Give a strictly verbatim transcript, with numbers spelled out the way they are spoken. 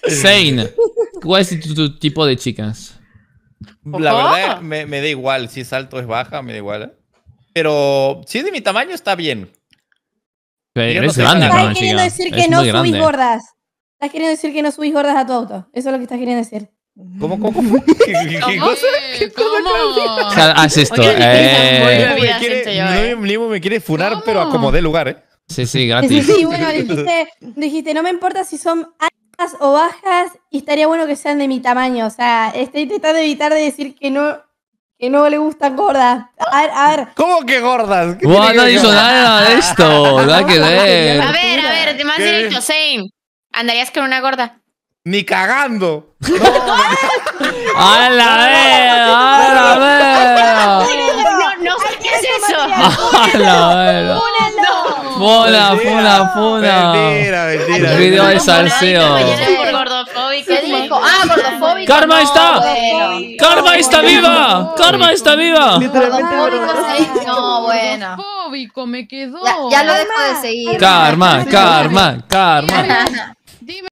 Zane, ¿cuál es tu, tu tipo de chicas? La verdad, me, me da igual. Si es alto o es baja, me da igual. ¿eh? Pero si es de mi tamaño, está bien. Pero Yo eres no soy grande, tan- ¿no, Estás queriendo chica? decir Es que no muy subís grande. gordas. Estás queriendo decir que no subís gordas a tu auto. Eso es lo que estás queriendo decir. ¿Cómo, cómo, cómo? ¿Qué, qué, qué ¿Cómo? cosa? ¿Cómo? O sea, haz esto. Oye, Eh... muy Me vida quiere, siento yo, eh. no, Limo me quiere funar, ¿Cómo? pero acomodé lugar, ¿eh? Sí, sí, Sí, gratis. sí, bueno, dijiste, dijiste, no me importa si son altas o bajas y estaría bueno que sean de mi tamaño. O sea, estoy intentando evitar de decir que no, que no le gustan gordas. A ver, a ver. ¿Cómo que gordas? ¿Qué Buah, tiene no que he ver dicho con- nada de esto. Nada que ver. A ver, a ver, de más ¿Qué? directo, Zane. ¿Andarías con una gorda? Ni cagando. ¡A la vez! ¡A la vez! No, no sé qué es eso. ¡A la vez! ¡Funa, funa, funa! Mentira, mentira. Video de mentira. salseo. Por gordofóbico. ¿Qué dijo? Ah, gordofóbico. ¡Karma no, está! Bueno. ¡Karma está viva! ¡Karma está viva! Literalmente gordofóbico. No, bueno. Gordofóbico, me quedó. Ya, ya lo dejo de seguir. Karma, karma, karma. Dime.